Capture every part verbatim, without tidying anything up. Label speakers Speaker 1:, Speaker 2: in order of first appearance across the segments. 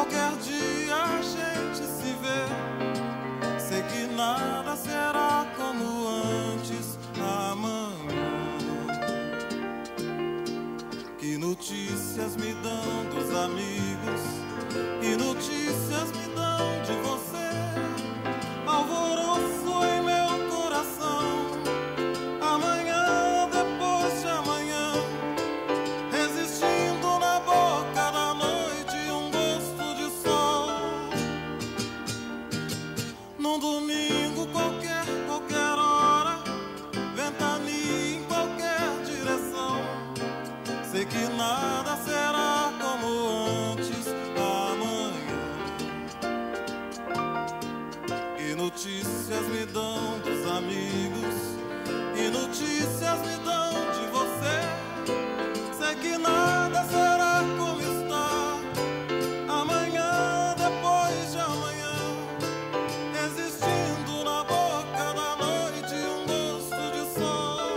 Speaker 1: qualquer dia a gente se vê. Sei que nada será como antes amanhã. Que notícias me dão dos amigos, que notícias me dão de você. Alvoroço em meu coração, amanhã depois de amanhã, resistindo na boca da noite um gosto de sol. Num domingo qualquer, qualquer hora, ventania em qualquer direção. Sei que nada será como antes amanhã. Que notícias me dão dos amigos, que notícias me dão de você. Sei que nada será como está amanhã depois de amanhã, resistindo na boca da noite um gosto de sol.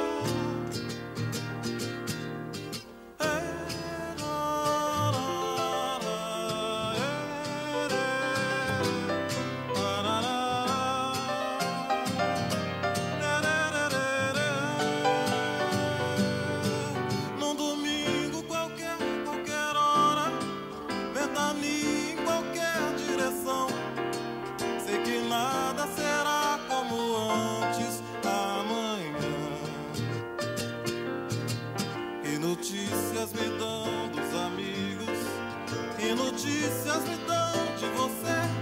Speaker 1: Num domingo qualquer, qualquer hora, ventania em qualquer direção. Sei que nada será como antes amanhã. Que notícias me dão dos amigos, que notícias me dão de você.